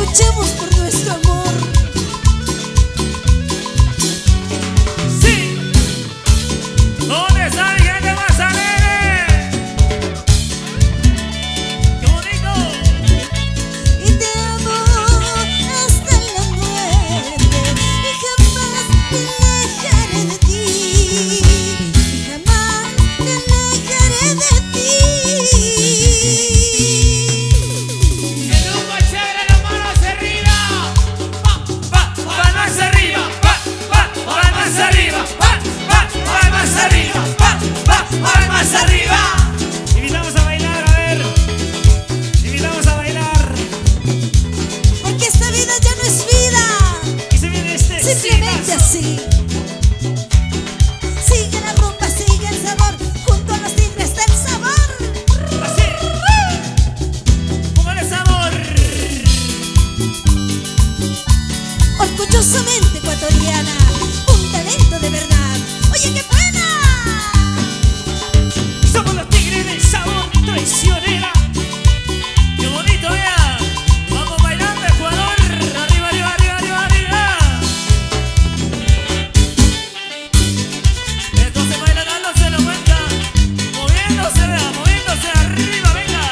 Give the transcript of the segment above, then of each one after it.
luchemos por nuestro amor. Sí. ¿Dónde está mi gente más alegre? ¡Qué bonito! Y te amo hasta la muerte, y jamás me alejaré de ti, y jamás me alejaré de ti. El grupo chévere, las manos arriba. Palmas arriba. Palmas arriba. Palmas arriba. Palmas arriba. Invitamos a bailar, a ver. Invitamos a bailar. Porque esta vida ya no es vida, Y se viene este. simplemente así. Sigue la rumba, sigue el sabor, junto a los tigres del sabor. Así. Póngale sabor. Orgullosamente ecuatoriana, un talento de verdad. Oye, qué buena. Somos los tigres del sabor, traicionera. Qué bonito, vea. Vamos bailando, Ecuador. Arriba, arriba, arriba, arriba, arriba. Esto se baila dándose la vuelta. Moviéndose, vea, moviéndose. Arriba, venga.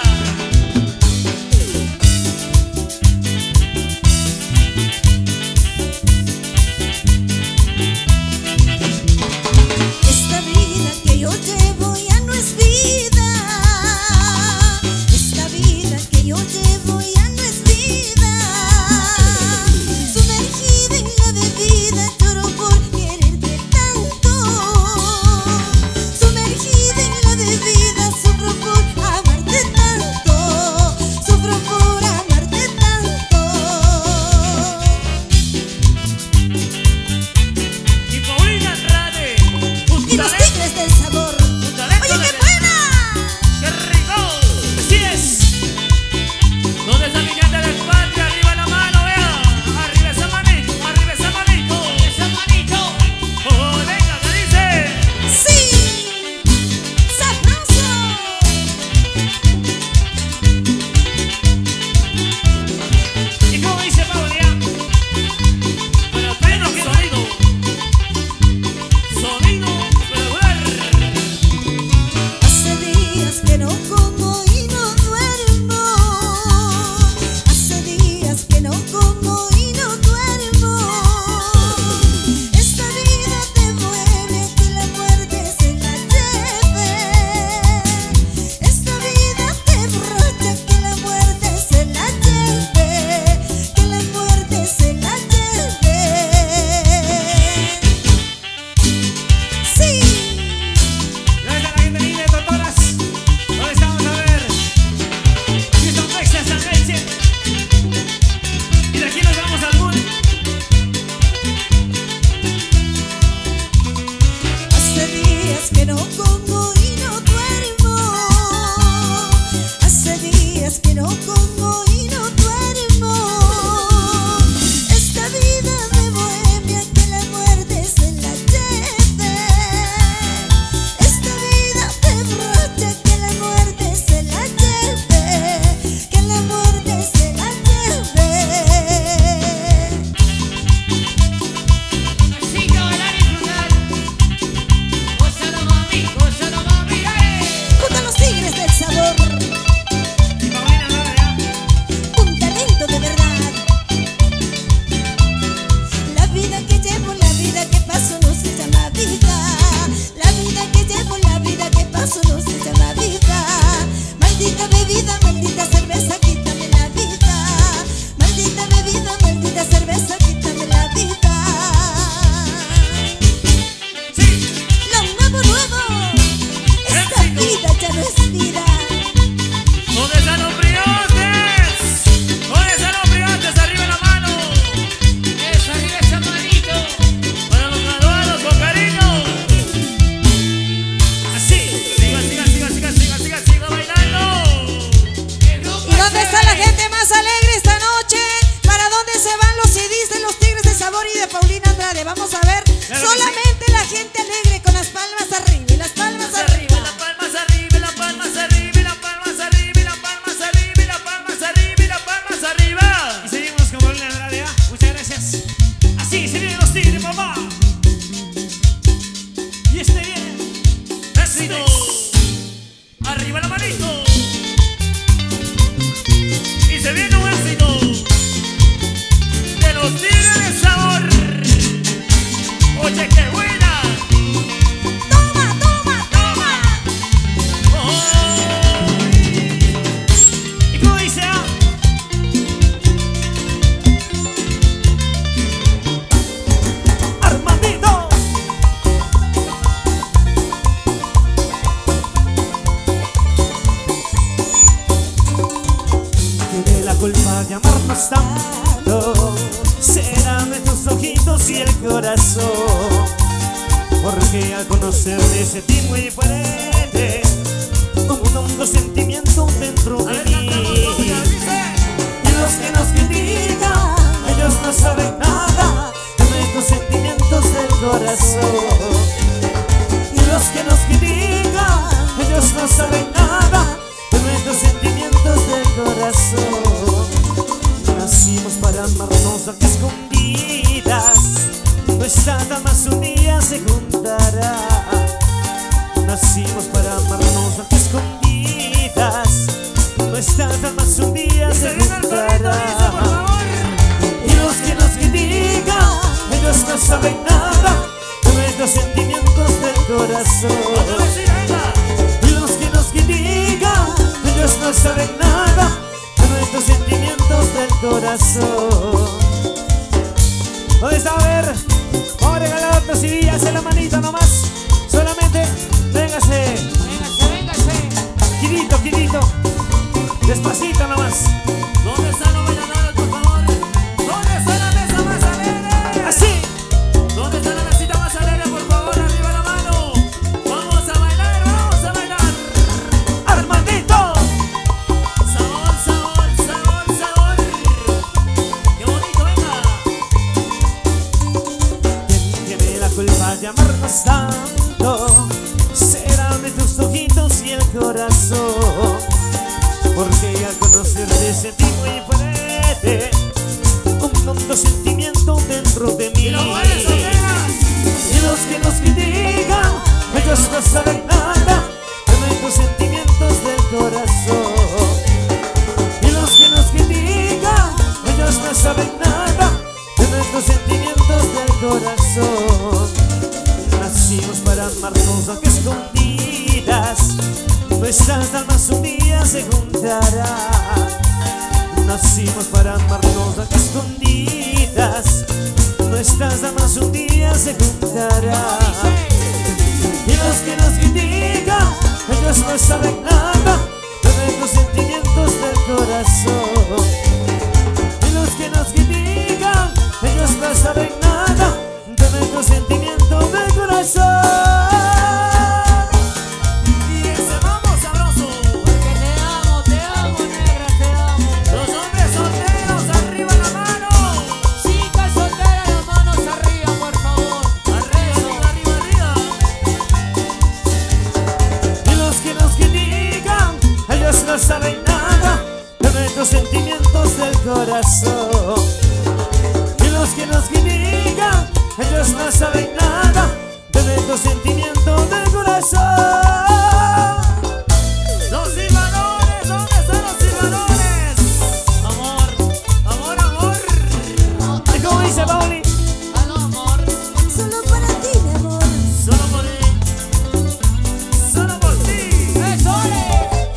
Esta vida que yo llevo ya no es vida. Esta vida que yo llevo ya no es vida. Sumergida en la bebida, lloro por quererte tanto. Sumergida en la bebida, sufro por amarte tanto. Sufro por amarte tanto. Y Paulina Andrade. Y los tigres del sabor. Oye, qué buena. ¡Qué rico! ¡Así es! ¿Dónde está mi gente del patio? ¡Arriba la mano, vea! ¡Arriba esa manito! ¡Arriba esa manito! ¡Esa manito! ¡Oh, venga, qué dice! Sí, sabroso. ¿Y cómo dice Paulina? Pero pleno sonido. Sonido regular. Hace días que no como y no duermo. Hace días que no como y no duermo. Esta vida te mueve, que la muerte se la lleve. Esta vida te brocha, que la muerte se la lleve. Que la muerte se la lleve. Sí. Gracias a la gente linda de Totoras. ¿Dónde estamos? A ver. Houston, Texas, San Leche. Y de aquí nos vamos al Bull. Hace días que no como y no duermo. Hace días que no como y no duermo. Esta vida de bohemia, que la muerte se la lleve. Esta vida de brocha, que la muerte se la lleve. Que la muerte se la lleve. Así que bailar y disfrutar. Gózalo mami, Junto a los tigres del sabor, Y Paulina Andrade, ya. un talento de verdad. La vida que llevo, la vida que paso no se llama vida. La vida que llevo, la vida que paso no se llama vida. Maldita bebida, maldita cerveza, quítame la vida. Maldita bebida, maldita cerveza, quítame la vida. Sí. Lo nuevo, esta vida ya no es vida. ¿Dónde están los briotes? ¿Dónde están los briotes? Arriba la mano. Eso, arriba esa manito. Para los graduados con cariño. Así. Siga bailando. ¿Y dónde está la gente más alegre esta noche? ¿Para dónde se van los CDs de los Tigres de Sabor y de Paulina Andrade? Vamos a ver. Claro que Solamente la gente alegre con las palmas arriba y las palmas arriba. Las palmas arriba, las palmas arriba, las palmas arriba, las palmas arriba, las palmas arriba, las palmas arriba. Y seguimos y el corazón, porque al conocerte sentí muy fuerte un hondo sentimiento dentro de mí. Y los que nos critican, ellos no saben nada de nuestros sentimientos del corazón. Y los que nos critican, ellos no saben nada de nuestros sentimientos del corazón. Nacimos para amarnos aunque escondidas, nuestra alma un día se juntará. Nacimos para amarnos aunque escondidas, nuestra alma un día se juntará. Y los que nos critican, ellos no saben nada de nuestros sentimientos del corazón. Y los que nos critican, ellos no saben nada de nuestros sentimientos del corazón. ¿Dónde está? A ver, vamos a regalar otro CD, hace la manita nomás. Solamente, véngase. Quidito, quidito. Despacito nomás. ¿Dónde están los bailadores, por favor? ¿Dónde está la mesa más alegre? Así. ¿Dónde está la mesita más alegre, por favor? Arriba la mano. Vamos a bailar, vamos a bailar. Armandito. Sabor, sabor, sabor, sabor. Qué bonito, venga. ¿Quién tiene la culpa de amarnos tanto? Serán de tus ojitos y el corazón, porque al conocerte sentí muy fuerte un hondo sentimiento dentro de mí. Y los mujeres solteras. Y los que nos critican, ellos no saben nada de nuestros sentimientos del corazón. Y los que nos critican, ellos no saben nada de nuestros sentimientos del corazón. Nacimos para amarnos aunque escondidas, nuestras almas un día se juntarán. Nacimos para amarnos aunque escondidas, nuestras almas un día se juntarán. Y los que nos critican, ellos no saben nada de nuestros sentimientos del corazón. Y los que nos critican, ellos no saben nada de nuestros sentimientos del corazón. Y ese mambo sabroso. Porque te amo, negra, te amo. Los hombres solteros, arriba la mano. Chicas solteras, las manos arriba, por favor. Arriba, arriba, arriba. Y los que nos critican, ellos no saben nada de nuestros sentimientos del corazón. Y los que nos critican, ellos no saben nada de nuestros sentimientos del corazón. Los silbadores, ¿dónde están los silbadores? Amor, Amor, amor. ¿Y cómo dice Pauli? aló, amor. Solo para ti, mi amor. Solo por ti. Solo por ti. ¡Sole!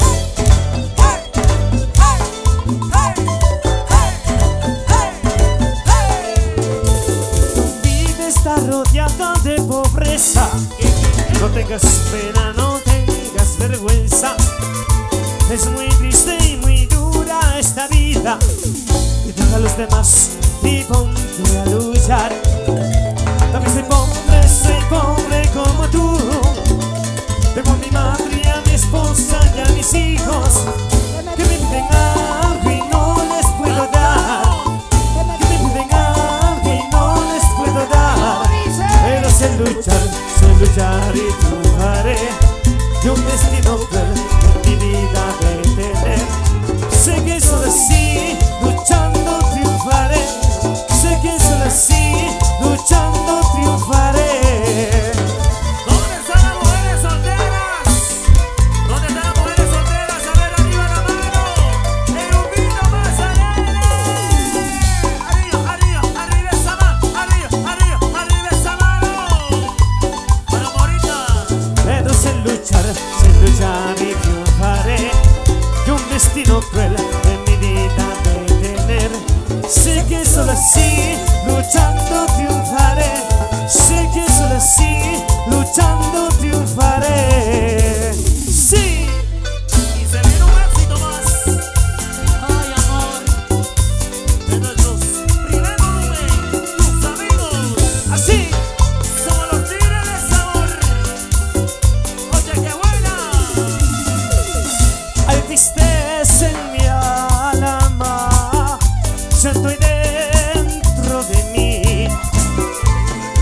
Tu vida está rodeada de pobreza. No tengas pena, no tengas vergüenza. Es muy triste y muy dura esta vida. Y deja a los demás y ponte a luchar. También soy pobre como tú. Tengo a mi madre, a mi esposa y a mis hijos que me piden algo y no les puedo dar. Que me piden algo y no les puedo dar. Pero sé luchar y triunfaré. Y un destino cruel en mi vida de tener. Sé que solo así, luchando triunfaré. Sé que solo así, luchando triunfaré. ¿Dónde están las mujeres solteras? ¿Dónde están las mujeres solteras? A ver, arriba la mano. El grupito más alegre. Arriba, arriba, arriba esa mano. Arriba, arriba, arriba esa mano. Para morita. Pero sé luchar y triunfaré. Y un destino cruel en mi vida de tener. Sé que solo así, luchando triunfaré. Sé que solo así, luchando triunfaré. Sí. Y se viene un éxito más. Ay, amor. De nuestros primer volumen, tus amigos.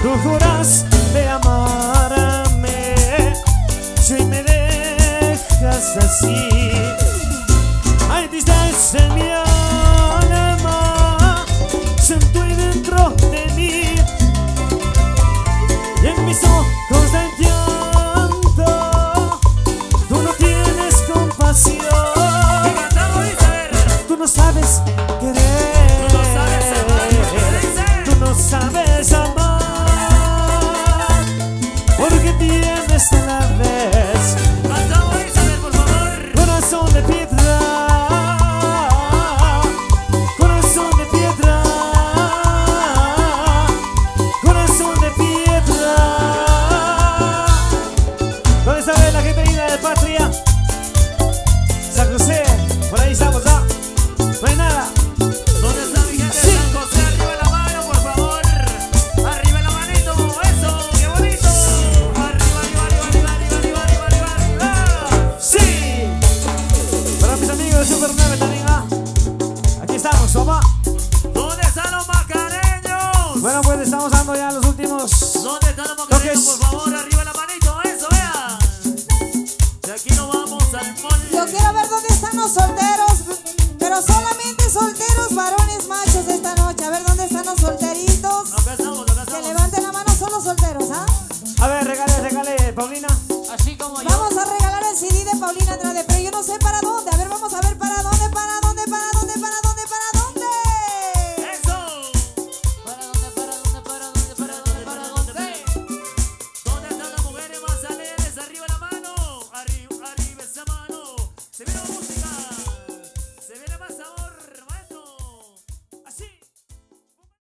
Tú juras de amarme, si hoy me dejas así. Hay tristeza en mi alma, siento ahí dentro de mí, y en mis ojos de llanto tú no tienes compasión. Tú no sabes querer, tú no sabes amar, porque tienes a la vez corazón de piedra, corazón de piedra, corazón de piedra. ¿Dónde está la gente linda de Patria? San José, por ahí estamos, ¿ah? No hay nada. ¿Dónde está mi gente de San José? Arriba la mano, por favor. Arriba la manito, eso, qué bonito. Arriba, arriba, arriba, arriba, arriba, arriba, arriba, arriba. ¡Sí! Para mis amigos de Super 9 también, ¿ah? Aquí estamos, papá. ¿Dónde están los macareños? Bueno, pues estamos dando ya los últimos. ¿Dónde están los macareños? Por favor, arriba la manito, eso, vea. De aquí nos vamos al mall. Yo quiero ver dónde están los solteros, pero solamente solteros